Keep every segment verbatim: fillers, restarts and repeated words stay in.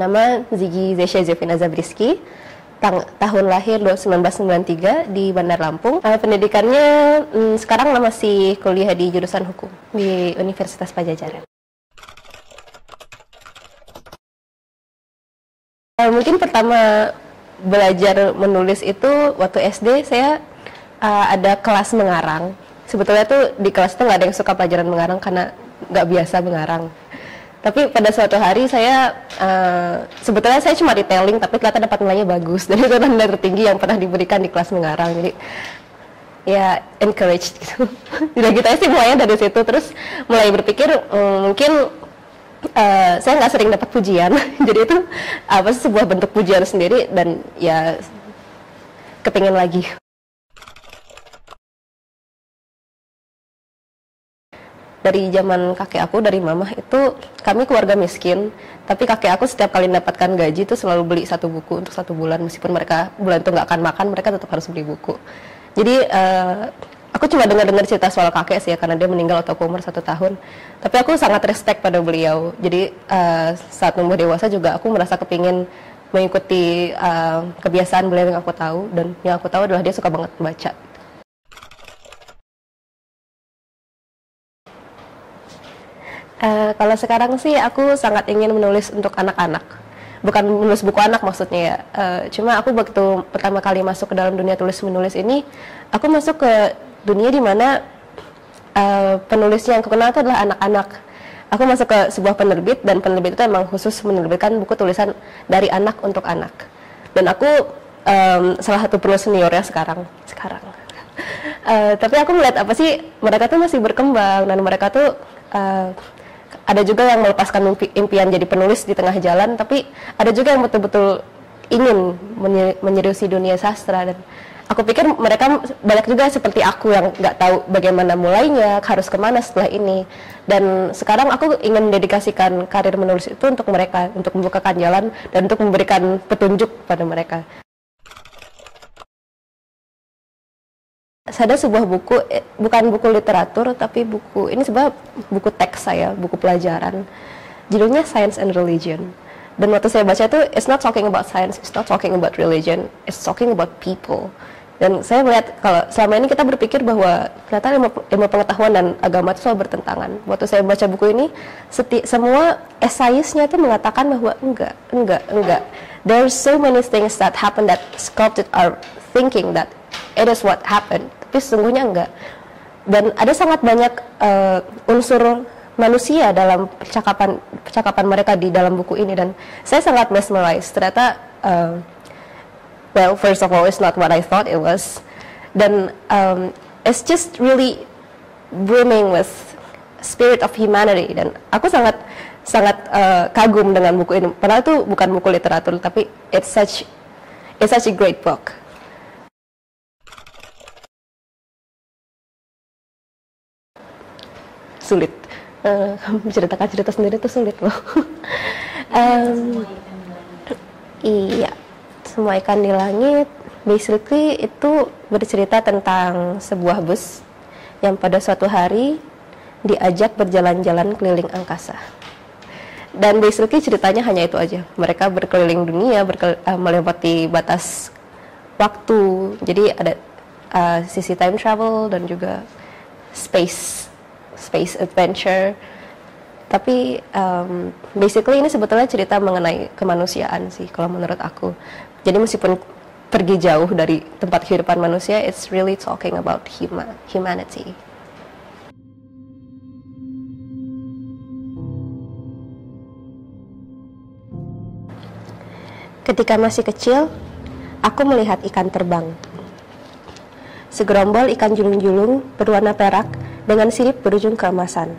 nama Ziggy Zezsyazeoviennazabrizkie, tahun lahir seribu sembilan ratus sembilan puluh tiga di Bandar Lampung. Uh, pendidikannya um, sekarang masih kuliah di jurusan hukum di Universitas Pajajaran. Uh, mungkin pertama belajar menulis itu waktu S D saya uh, ada kelas mengarang. Sebetulnya tuh di kelas itu nggak ada yang suka pelajaran mengarang karena nggak biasa mengarang. Tapi pada suatu hari saya, uh, sebetulnya saya cuma detailing, tapi kelihatan dapat nilainya bagus. Dan itu nilai tertinggi yang pernah diberikan di kelas mengarang. Jadi ya encouraged gitu. Jadi kita sih mulainya dari situ, terus mulai berpikir um, mungkin uh, saya nggak sering dapat pujian. Jadi itu apa sih sebuah bentuk pujian sendiri dan ya kepingin lagi. Dari zaman kakek aku, dari mamah itu, kami keluarga miskin, tapi kakek aku setiap kali mendapatkan gaji itu selalu beli satu buku untuk satu bulan, meskipun mereka bulan itu nggak akan makan, mereka tetap harus beli buku. Jadi uh, aku cuma dengar-dengar cerita soal kakek sih ya, karena dia meninggal waktu aku umur satu tahun. Tapi aku sangat respect pada beliau. Jadi uh, saat tumbuh dewasa juga aku merasa kepingin mengikuti uh, kebiasaan beliau yang aku tahu, dan yang aku tahu adalah dia suka banget membaca. Uh, kalau sekarang sih aku sangat ingin menulis untuk anak-anak, bukan menulis buku anak maksudnya ya. Uh, cuma aku waktu pertama kali masuk ke dalam dunia tulis menulis ini, aku masuk ke dunia di mana uh, penulisnya yang aku kenal itu adalah anak-anak. Aku masuk ke sebuah penerbit, dan penerbit itu emang khusus menerbitkan buku tulisan dari anak untuk anak. Dan aku um, salah satu penulis seniornya sekarang. Sekarang. Uh, tapi aku melihat apa sih, mereka tuh masih berkembang, dan mereka tuh uh, ada juga yang melepaskan mimpi, impian jadi penulis di tengah jalan, tapi ada juga yang betul-betul ingin menyeriusi dunia sastra. Dan aku pikir mereka banyak juga seperti aku yang nggak tahu bagaimana mulainya, harus kemana setelah ini. Dan sekarang aku ingin mendedikasikan karir menulis itu untuk mereka, untuk membukakan jalan dan untuk memberikan petunjuk pada mereka. Ada sebuah buku, bukan buku literatur, tapi buku, ini sebenarnya buku teks saya, buku pelajaran. Judulnya Science and Religion. Dan waktu saya baca itu, it's not talking about science, it's not talking about religion, it's talking about people. Dan saya melihat kalau selama ini kita berpikir bahwa ternyata ilmu, ilmu pengetahuan dan agama itu selalu bertentangan. Waktu saya baca buku ini, seti, semua esaisnya itu mengatakan bahwa enggak, enggak, enggak. There are so many things that happen that sculpted our thinking that it is what happened, tapi sesungguhnya enggak. Dan ada sangat banyak uh, unsur manusia dalam percakapan percakapan mereka di dalam buku ini, dan saya sangat mesmerized. Ternyata, uh, well, first of all, it's not what I thought it was. Dan um, it's just really brimming with spirit of humanity. Dan aku sangat sangat uh, kagum dengan buku ini. Padahal itu bukan buku literatur, tapi it's such it's such a great book. Sulit, uh, menceritakan cerita sendiri itu sulit loh. um, iya, Semua Ikan di Langit basically itu bercerita tentang sebuah bus yang pada suatu hari diajak berjalan-jalan keliling angkasa. Dan basically ceritanya hanya itu aja. Mereka berkeliling dunia, berkel, uh, melewati batas waktu. Jadi ada uh, sisi time travel dan juga space space adventure. Tapi um, basically ini sebetulnya cerita mengenai kemanusiaan sih kalau menurut aku. Jadi meskipun pergi jauh dari tempat kehidupan manusia, it's really talking about huma, humanity. Ketika masih kecil, aku melihat ikan terbang. Segerombol ikan julung-julung berwarna perak dengan sirip berujung keemasan.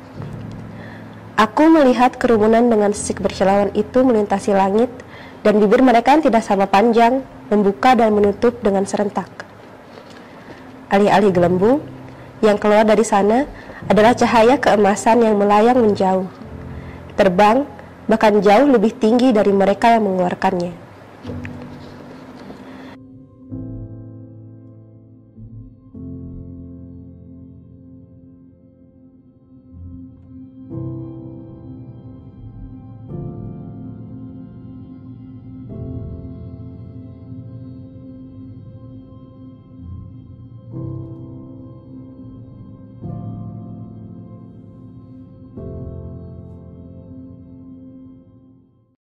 Aku melihat kerumunan dengan sisik berkilauan itu melintasi langit, dan bibir mereka yang tidak sama panjang membuka dan menutup dengan serentak. Alih-alih gelembung, yang keluar dari sana adalah cahaya keemasan yang melayang menjauh, terbang bahkan jauh lebih tinggi dari mereka yang mengeluarkannya.